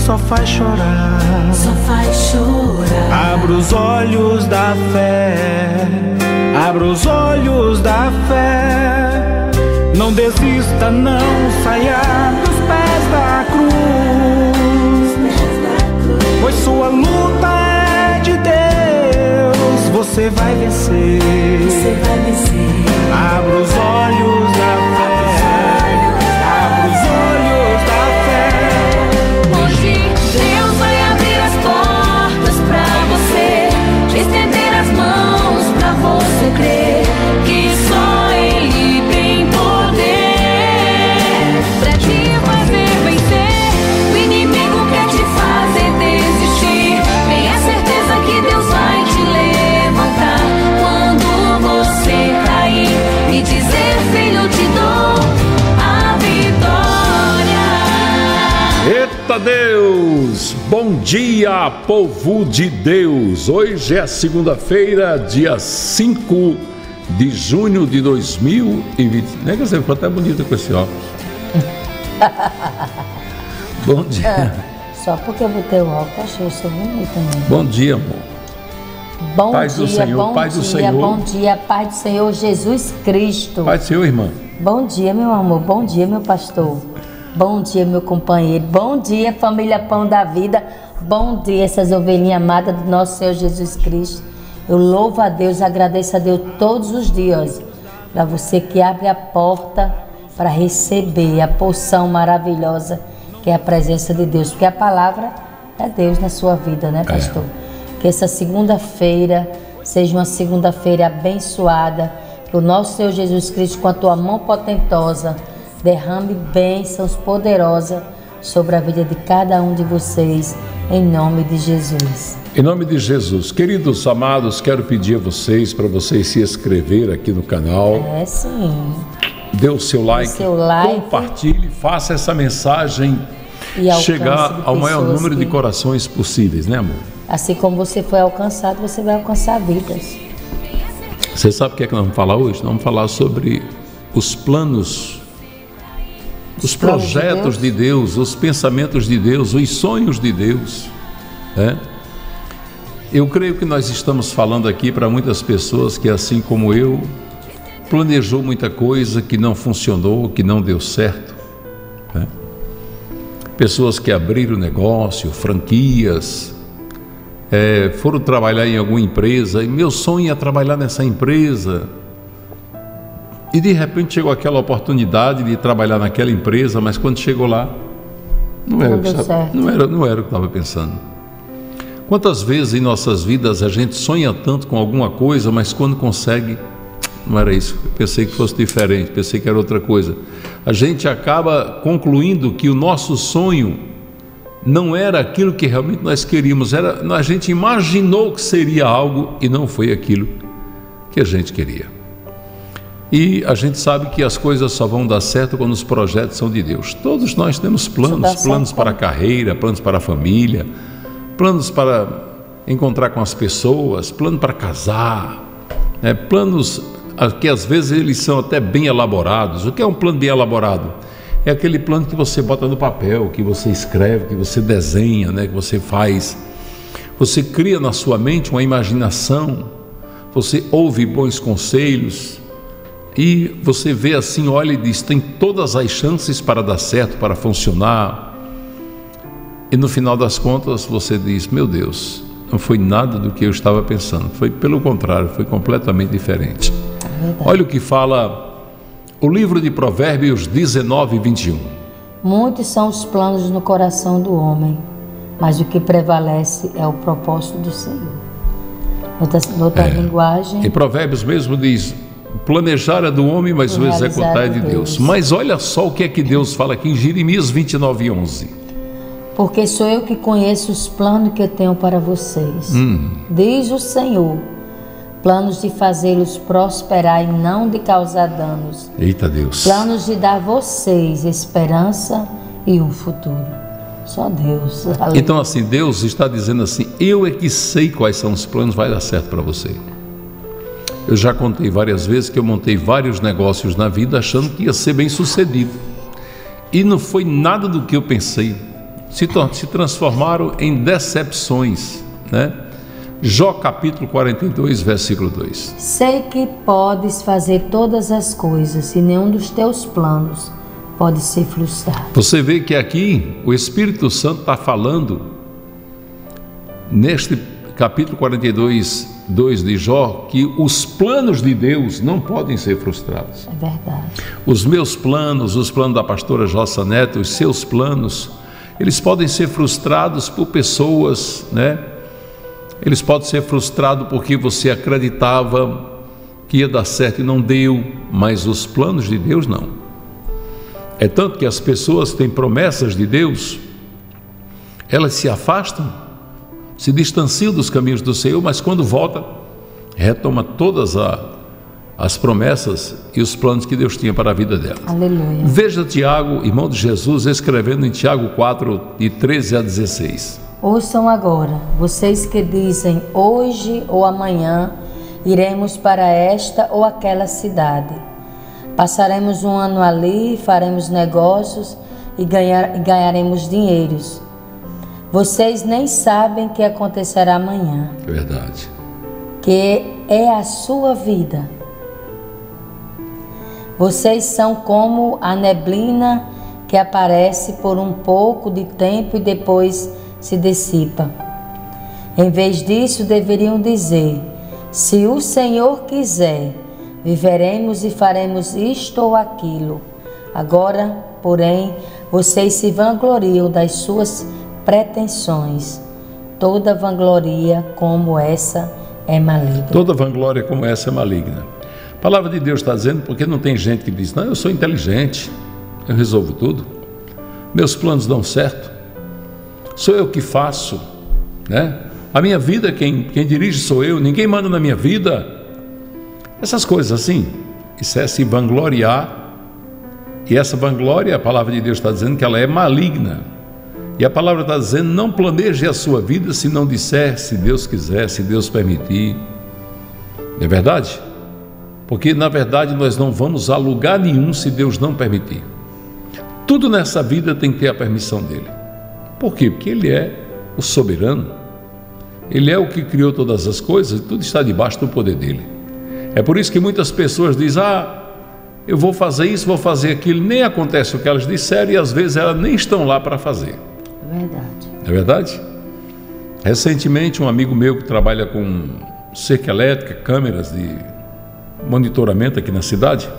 só faz chorar. Só faz chorar. Abra os olhos da fé, abra os olhos da fé. Não desista, não saia dos pés da cruz, pois sua luta é de Deus. Você vai vencer. Você vai vencer. Abra os olhos da fé, abra os olhos da fé. Hoje Deus vai abrir as portas pra você, estender as mãos pra você crer que só Ele tem poder pra te fazer vencer. O inimigo quer te fazer desistir. Tenha certeza que Deus vai te levantar quando você cair e dizer: filho, te dou a vitória. Eita Deus! Bom dia, povo de Deus! Hoje é segunda-feira, dia 5 de junho de 2020. Nega, você ficou até bonita com esse óculos. Bom dia. Só porque eu botei o óculos, achei eu sou bonita mesmo. Bom dia, amor. Bom Paz dia, do Senhor, bom paz do dia, Senhor. bom dia, paz do Senhor Jesus Cristo. Pai do Senhor, irmã. Bom dia, meu amor, bom dia, meu pastor. Bom dia, meu companheiro. Bom dia, família Pão da Vida. Bom dia, essas ovelhinhas amadas do nosso Senhor Jesus Cristo. Eu louvo a Deus, agradeço a Deus todos os dias, para você que abre a porta para receber a porção maravilhosa que é a presença de Deus, porque a palavra é Deus na sua vida, né, pastor? Que essa segunda-feira seja uma segunda-feira abençoada, que o nosso Senhor Jesus Cristo, com a tua mão potentosa, derrame bênçãos poderosas sobre a vida de cada um de vocês, em nome de Jesus. Em nome de Jesus. Queridos amados, quero pedir a vocês, para vocês se inscrever aqui no canal. É sim. Dê o seu like, compartilhe, faça essa mensagem chegar ao maior número de corações possíveis, né, amor? Assim como você foi alcançado, você vai alcançar vidas. Você sabe o que é que nós vamos falar hoje? Nós vamos falar sobre os planos, os projetos de Deus, os pensamentos de Deus, os sonhos de Deus, né? Eu creio que nós estamos falando aqui para muitas pessoas que, assim como eu, planejou muita coisa que não funcionou, que não deu certo, né? Pessoas que abriram negócio, franquias, foram trabalhar em alguma empresa, e meu sonho é trabalhar nessa empresa, e de repente chegou aquela oportunidade de trabalhar naquela empresa, mas quando chegou lá, não era o que estava pensando. Quantas vezes em nossas vidas a gente sonha tanto com alguma coisa, mas quando consegue, não era isso, eu pensei que fosse diferente, pensei que era outra coisa. A gente acaba concluindo que o nosso sonho não era aquilo que realmente nós queríamos, a gente imaginou que seria algo e não foi aquilo que a gente queria. E a gente sabe que as coisas só vão dar certo quando os projetos são de Deus. Todos nós temos planos para a carreira, planos para a família, planos para encontrar com as pessoas, plano para casar, né? Planos que às vezes eles são até bem elaborados. O que é um plano bem elaborado? É aquele plano que você bota no papel, que você escreve, que você desenha, né? Que você faz. Você cria na sua mente uma imaginação, você ouve bons conselhos e você vê assim, olha e diz, tem todas as chances para dar certo, para funcionar. E no final das contas você diz, meu Deus, não foi nada do que eu estava pensando, foi pelo contrário, foi completamente diferente. Olha o que fala o livro de Provérbios 19, 21. Muitos são os planos no coração do homem, mas o que prevalece é o propósito do Senhor. Noutra linguagem. Em Provérbios mesmo diz, planejar é do homem, mas o executar é de Deus. Mas olha só o que é que Deus fala aqui em Jeremias 29, 11. Porque sou eu que conheço os planos que eu tenho para vocês, diz o Senhor, planos de fazê-los prosperar e não de causar danos. Eita Deus. Planos de dar a vocês esperança e um futuro. Só Deus. Então assim, Deus está dizendo assim, eu é que sei quais são os planos, vai dar certo para você. Eu já contei várias vezes que eu montei vários negócios na vida achando que ia ser bem sucedido. E não foi nada do que eu pensei. se transformaram em decepções, né? Jó capítulo 42, versículo 2. Sei que podes fazer todas as coisas e nenhum dos teus planos pode ser frustrado. Você vê que aqui o Espírito Santo está falando, neste capítulo 42, 2 de Jó, que os planos de Deus não podem ser frustrados. É verdade. Os meus planos, os planos da pastora Jossa Neto, os seus planos, eles podem ser frustrados por pessoas, né? Eles podem ser frustrados porque você acreditava que ia dar certo e não deu, mas os planos de Deus não. É tanto que as pessoas têm promessas de Deus, elas se afastam, se distanciam dos caminhos do Senhor, mas quando volta, retoma todas as promessas e os planos que Deus tinha para a vida delas. Aleluia. Veja Tiago, irmão de Jesus, escrevendo em Tiago 4, de 13 a 16. Ouçam agora, vocês que dizem hoje ou amanhã iremos para esta ou aquela cidade. Passaremos um ano ali, faremos negócios e ganharemos dinheiros. Vocês nem sabem o que acontecerá amanhã. Verdade. Que é a sua vida. Vocês são como a neblina que aparece por um pouco de tempo e depois se dissipa. Em vez disso, deveriam dizer: se o Senhor quiser, viveremos e faremos isto ou aquilo. Agora, porém, vocês se vangloriam das suas pretensões. Toda vangloria como essa é maligna. Toda vanglória como essa é maligna. A palavra de Deus está dizendo, porque não tem gente que diz: não, eu sou inteligente, eu resolvo tudo, meus planos dão certo, sou eu que faço, né? A minha vida, quem dirige sou eu, ninguém manda na minha vida. Essas coisas assim, isso é se vangloriar, e essa vanglória, a palavra de Deus está dizendo que ela é maligna, e a palavra está dizendo: não planeje a sua vida se não disser, se Deus quiser, se Deus permitir. Não é verdade? Porque na verdade nós não vamos a lugar nenhum se Deus não permitir. Tudo nessa vida tem que ter a permissão dele. Por quê? Porque ele é o soberano, ele é o que criou todas as coisas e tudo está debaixo do poder dele. É por isso que muitas pessoas dizem: eu vou fazer isso, vou fazer aquilo, nem acontece o que elas disseram e às vezes elas nem estão lá para fazer. É verdade. É verdade? Recentemente um amigo meu que trabalha com cerca elétrica, câmeras de monitoramento aqui na cidade,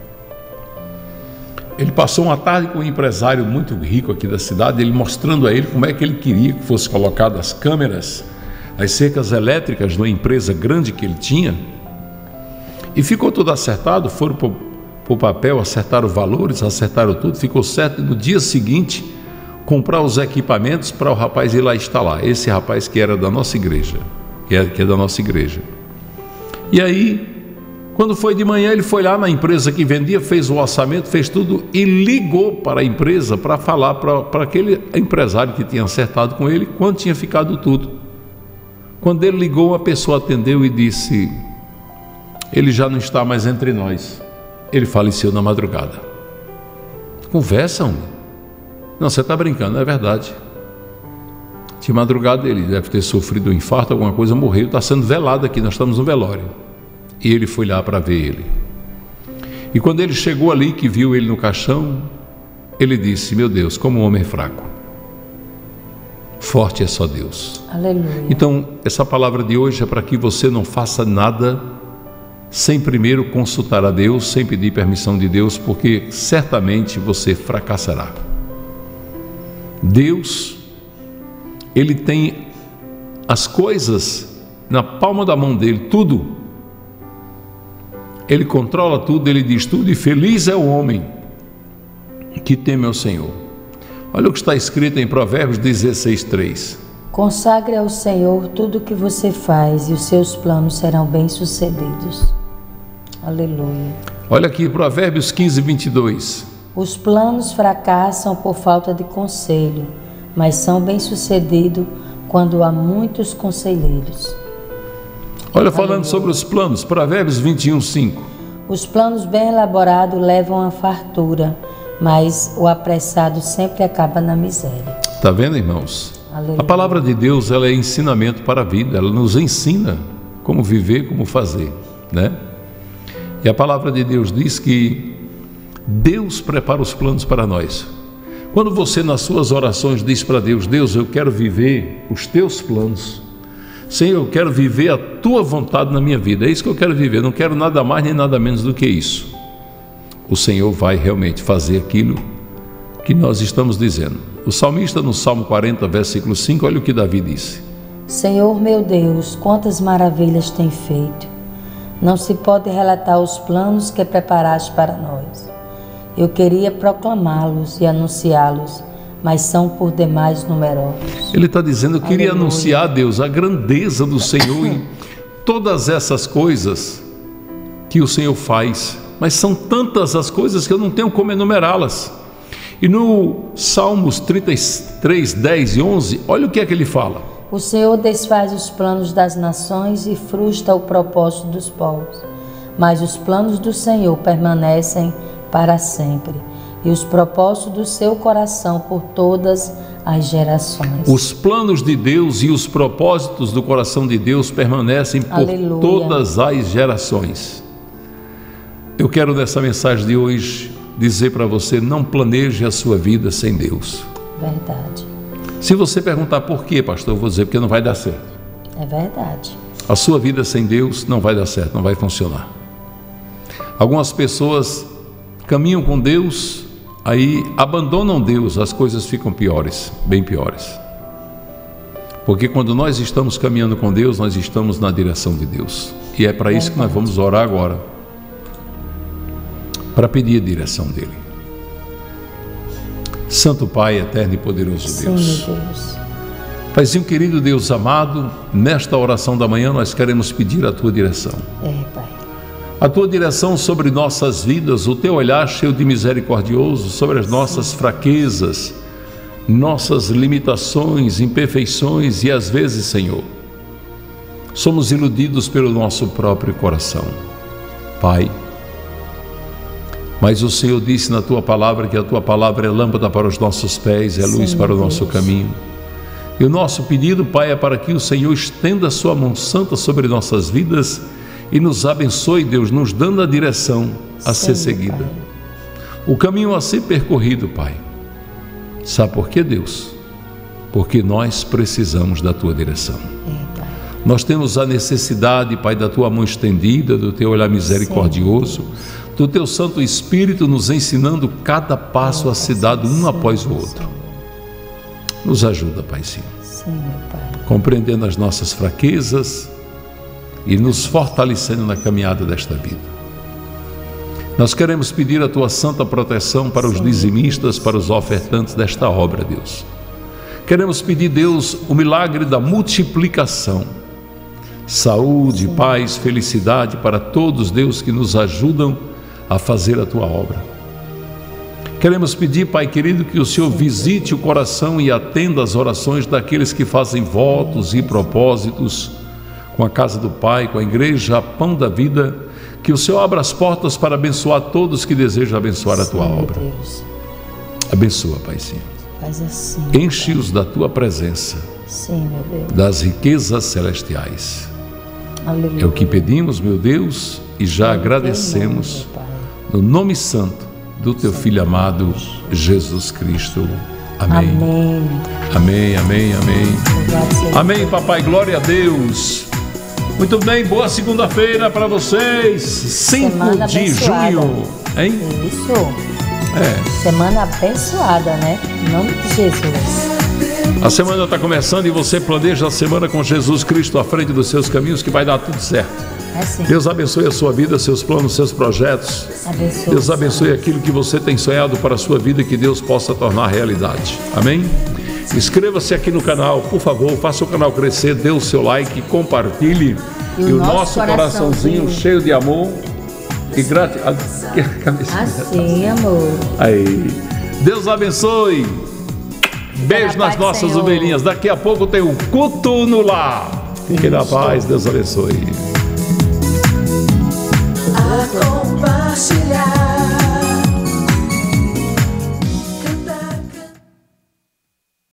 ele passou uma tarde com um empresário muito rico aqui da cidade, ele mostrando a ele como é que ele queria que fosse colocadas as câmeras, as cercas elétricas numa empresa grande que ele tinha, e ficou tudo acertado. Foram para o papel, acertaram valores, acertaram tudo, ficou certo. E no dia seguinte comprar os equipamentos para o rapaz ir lá instalar, esse rapaz que era da nossa igreja, que é da nossa igreja. E aí, quando foi de manhã, ele foi lá na empresa que vendia, fez o orçamento, fez tudo e ligou para a empresa para falar para aquele empresário que tinha acertado com ele quanto tinha ficado tudo. Quando ele ligou, a pessoa atendeu e disse: ele já não está mais entre nós, ele faleceu na madrugada. Conversa, homem. Não, você está brincando, não é verdade. De madrugada ele deve ter sofrido um infarto, alguma coisa, morreu, está sendo velado aqui, nós estamos no velório. E ele foi lá para ver ele. E quando ele chegou ali, que viu ele no caixão, ele disse: meu Deus, como um homem fraco, forte é só Deus. Aleluia. Então, essa palavra de hoje é para que você não faça nada sem primeiro consultar a Deus, sem pedir permissão de Deus, porque certamente você fracassará. Deus, ele tem as coisas na palma da mão dele, tudo. Ele controla tudo, ele diz tudo, e feliz é o homem que teme ao Senhor. Olha o que está escrito em Provérbios 16:3. Consagre ao Senhor tudo o que você faz e os seus planos serão bem-sucedidos. Aleluia. Olha aqui, Provérbios 15:22. Os planos fracassam por falta de conselho, mas são bem-sucedidos quando há muitos conselheiros. Olha, falando sobre os planos, Provérbios 21:5. Os planos bem elaborados levam à fartura, mas o apressado sempre acaba na miséria. Está vendo, irmãos? Aleluia. A palavra de Deus, ela é ensinamento para a vida. Ela nos ensina como viver, como fazer, né? E a palavra de Deus diz que Deus prepara os planos para nós. Quando você nas suas orações diz para Deus: Deus, eu quero viver os teus planos, Senhor, eu quero viver a tua vontade na minha vida, é isso que eu quero viver, não quero nada mais nem nada menos do que isso. O Senhor vai realmente fazer aquilo que nós estamos dizendo. O salmista no Salmo 40, versículo 5, olha o que Davi disse: Senhor meu Deus, quantas maravilhas tem feito. Não se pode relatar os planos que preparaste para nós. Eu queria proclamá-los e anunciá-los, mas são por demais numerosos. Ele está dizendo: eu queria Aleluia. anunciar a Deus a grandeza do Senhor em todas essas coisas que o Senhor faz, mas são tantas as coisas que eu não tenho como enumerá-las. E no Salmos 33, 10 e 11, olha o que é que ele fala: O Senhor desfaz os planos das nações e frustra o propósito dos povos, mas os planos do Senhor permanecem para sempre, e os propósitos do seu coração por todas as gerações. Os planos de Deus e os propósitos do coração de Deus permanecem por Aleluia. todas as gerações. Eu quero nessa mensagem de hoje dizer para você: não planeje a sua vida sem Deus. Verdade. Se você perguntar por quê, pastor, eu vou dizer: porque não vai dar certo. É verdade. A sua vida sem Deus não vai dar certo, não vai funcionar. Algumas pessoas caminham com Deus, aí abandonam Deus, as coisas ficam piores, bem piores. Porque quando nós estamos caminhando com Deus, nós estamos na direção de Deus. E é para isso que nós vamos orar agora, para pedir a direção dele. Santo Pai, eterno e poderoso Deus. Sim, meu Deus. Paizinho querido, Deus amado, nesta oração da manhã nós queremos pedir a tua direção. Pai. A tua direção sobre nossas vidas, o teu olhar cheio de misericordioso sobre as nossas fraquezas, nossas limitações, imperfeições e às vezes, Senhor, somos iludidos pelo nosso próprio coração. Pai, mas o Senhor disse na tua palavra que a tua palavra é lâmpada para os nossos pés, é luz para o nosso caminho. E o nosso pedido, Pai, é para que o Senhor estenda a sua mão santa sobre nossas vidas e nos abençoe, Deus, nos dando a direção a ser seguida, Pai. O caminho a ser percorrido, Pai. Sabe por quê, Deus? Porque nós precisamos da tua direção. Pai. Nós temos a necessidade, Pai, da tua mão estendida, do teu olhar misericordioso, do teu Santo Espírito nos ensinando cada passo a ser dado um após o outro. Nos ajuda, Paizinho, Sim, meu Pai. compreendendo as nossas fraquezas e nos fortalecendo na caminhada desta vida. Nós queremos pedir a tua santa proteção para os dizimistas, para os ofertantes desta obra, Deus. Queremos pedir, Deus, o milagre da multiplicação, saúde, paz, felicidade para todos, Deus, que nos ajudam a fazer a tua obra. Queremos pedir, Pai querido, que o Senhor visite o coração e atenda as orações daqueles que fazem votos e propósitos com a casa do Pai, com a igreja, a Pão da Vida, que o Senhor abra as portas para abençoar todos que desejam abençoar a tua obra. Deus. Abençoa, Paizinho. Faz assim. Enche-os da tua presença, Sim, meu Deus. das riquezas celestiais. Aleluia. É o que pedimos, meu Deus, e já agradecemos Meu Pai. no nome santo do teu Filho amado, Jesus Cristo. Amém. Amém. Amém, amém, amém. Louvado seja Amém, papai, glória a Deus. Muito bem, boa segunda-feira para vocês. 5 Semana de abençoada. junho, hein? Isso. É, Semana abençoada, né? Em nome de Jesus. a semana está começando e você planeja a semana com Jesus Cristo à frente dos seus caminhos, que vai dar tudo certo. Assim. Deus abençoe a sua vida, seus planos, seus projetos. Abençoe. Deus abençoe aquilo que você tem sonhado para a sua vida, que Deus possa tornar realidade. Amém? Inscreva-se aqui no canal, por favor, faça o canal crescer, dê o seu like, compartilhe. E o nosso coraçãozinho cheio de amor e gratidão. Assim, amor. Aí. Deus abençoe. Beijo nas paz, nossas Senhor. ovelhinhas. Daqui a pouco tem o culto no lar. Fiquem na paz, Deus abençoe. A compartilhar.